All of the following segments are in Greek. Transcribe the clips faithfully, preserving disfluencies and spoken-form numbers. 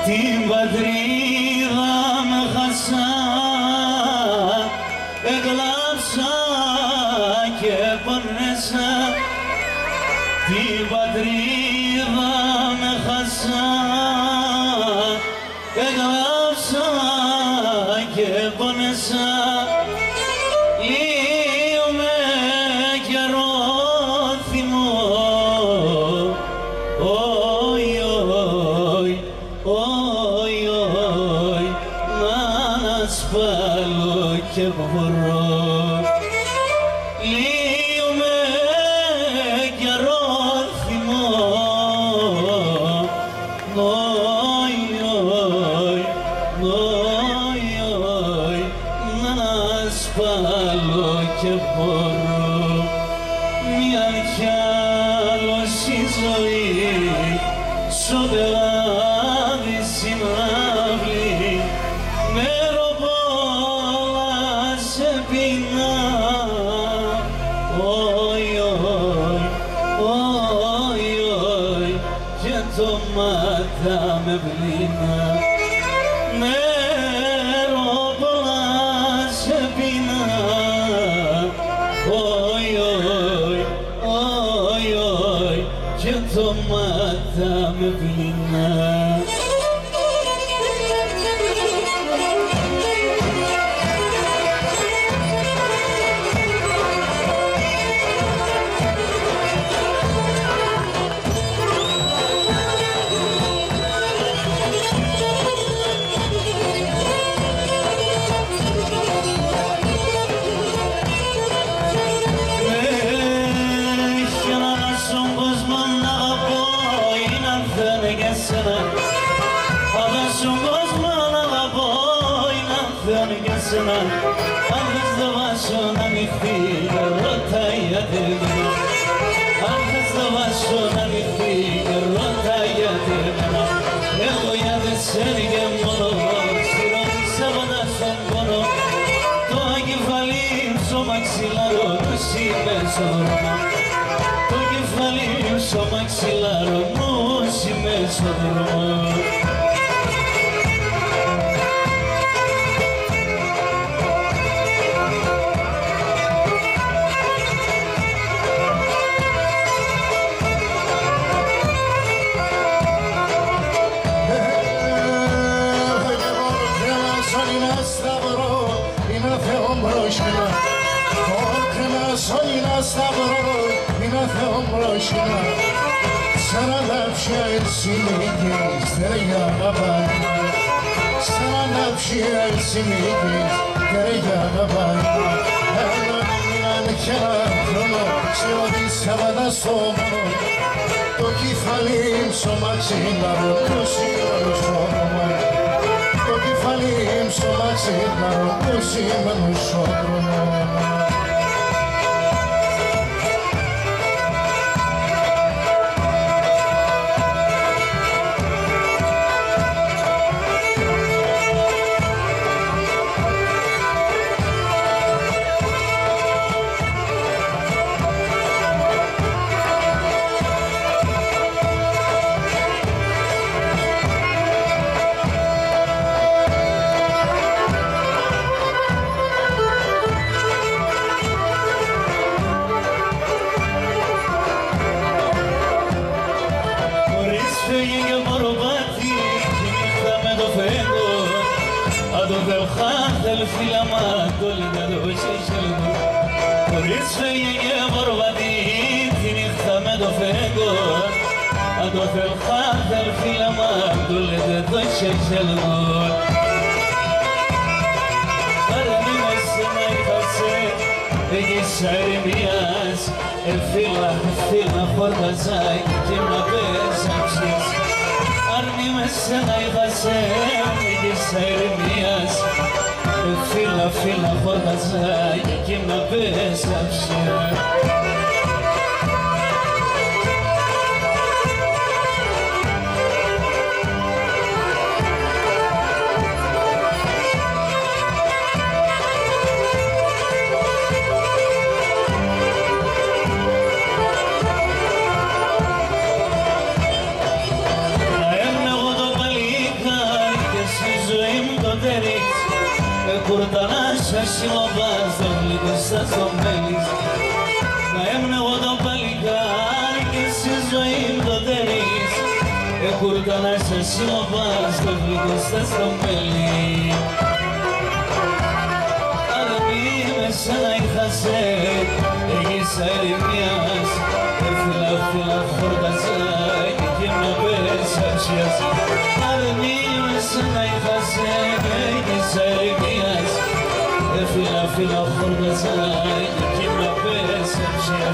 την πατρίδα με χάσα, έκλαψα και πονέσα. Την πατρίδα με χάσα, έκλαψα και πονέσα. Λίγο με καιρό θυμώ, όι, όι, όι, όι, να ασφάλω και μπορώ. Λίγο με καιρό θυμώ, όι, όι, όι, όι, να ασφάλω και μπορώ. Μια κι άλλος η ζωή στο πελάδι συνάβλη, μεροπόλα σε πεινά. Όι, όι, όι, όι, και το μάτα με βλήνα. Μεροπόλα σε πεινά. Όι, όι, όι, όι, και το μάτα με βλήνα. Αλλά στον κόσμο να αγαπώ είναι αθέον για σένα. Αν θες το βάσο να ανοιχτεί, ρώτα γιατί εμένα. Αν θες το βάσο να ανοιχτεί, ρώτα γιατί εμένα. Εγώ για δεσένη και μόνο στηρώνησα πάντα στον πόνο. Το κεφάλι στο μαξιλάρο μου είμαι στον δρόμο. Το κεφάλι στο μαξιλάρο μου είμαι στον δρόμο. Sana da bir şey silmeyeceğiz, derya babayla. Sana da bir şey silmeyeceğiz, derya babayla. Her inan kenarını, şöyle sabada soğumu. Το κεφάλι στο μαξιλάρο του σήμαινου σώμα. Το κεφάλι στο μαξιλάρο του σήμαινου σώμα. Χωρίς φέγγε και μορβατή τη νύχτα με το φέγγο. Αν το θέλχα θέλφυλαμα του λέτε το χέρχελγο. Αρνή με σένα είχασε έχεις αερημίας. Εφύλα, εφύλα χορταζάκι και να πέσαψες. Αρνή με σένα είχασε έχεις αερημίας. Φύλλα, φύλλα, χορταζάκι και να πέσαψε. Έμαι εγώ το παλίκα κουρτανάσια σιλοβάς, το γλυκό σας το μέλης. Να έμεινε εγώ το παλικάρι και στη ζωή μου το τέλεις. Ε, κουρτανάσια σιλοβάς, το γλυκό σας το μέλης. Αλλά μη με σένα είχασε, έγινες αερημίας. Ε, φίλα, φίλα, χορταζάκι και με πέσαψιας. Αλλά μη με σένα είχασε, έγινες αερημίας. Ε, φίλα, φίλα, χορταζάκι και με πέσαψιας.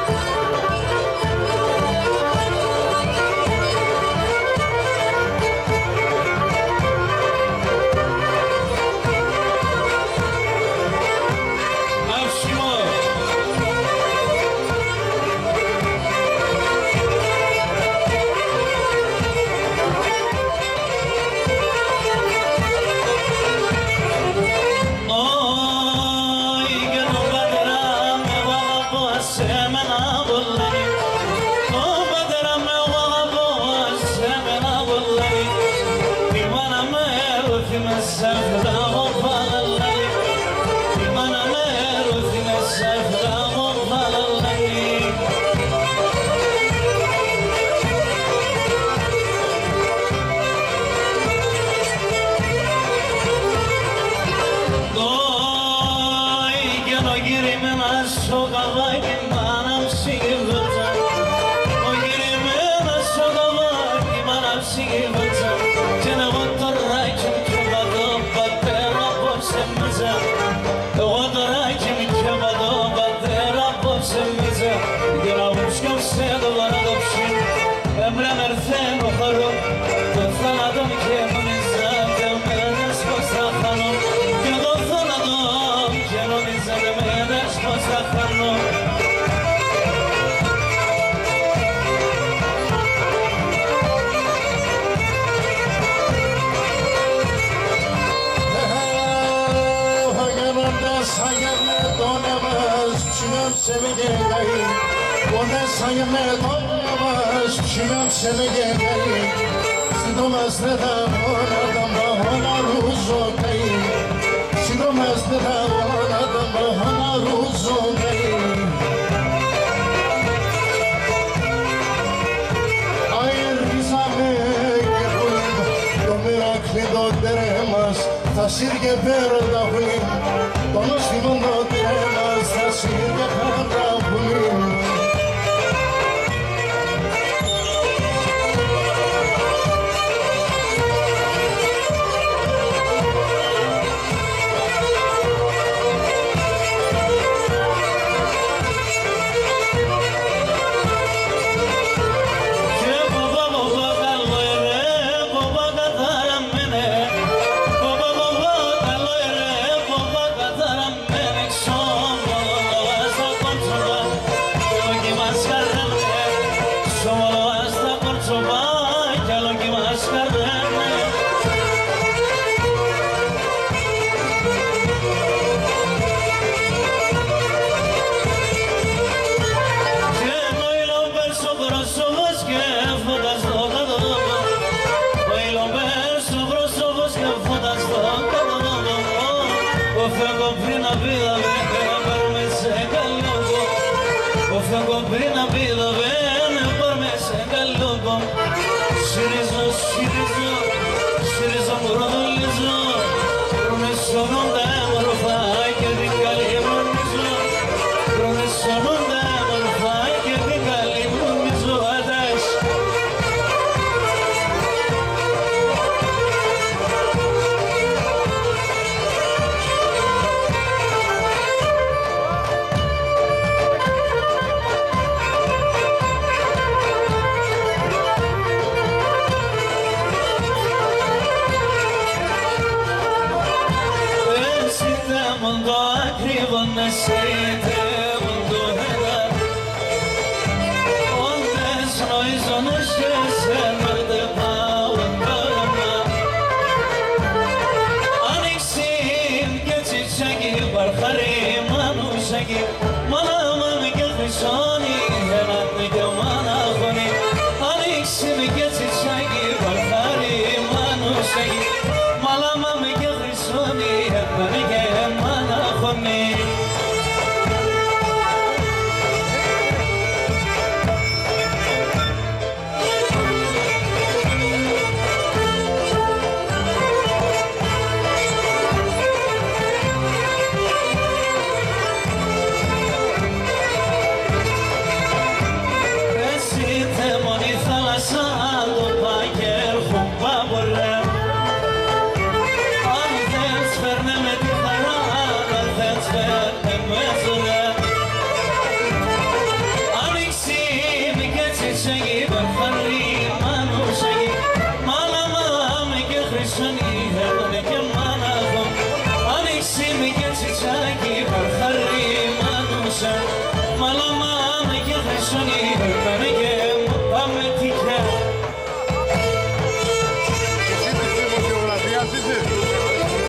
Θα σύρκε πέρα τα βουλή, το νόστιμο το τρέμας, θα σύρκε πέρα τα βουλή. Πριν να πει το βένε, πάρ' με σε καλό κομ. Σιριζω, σιριζω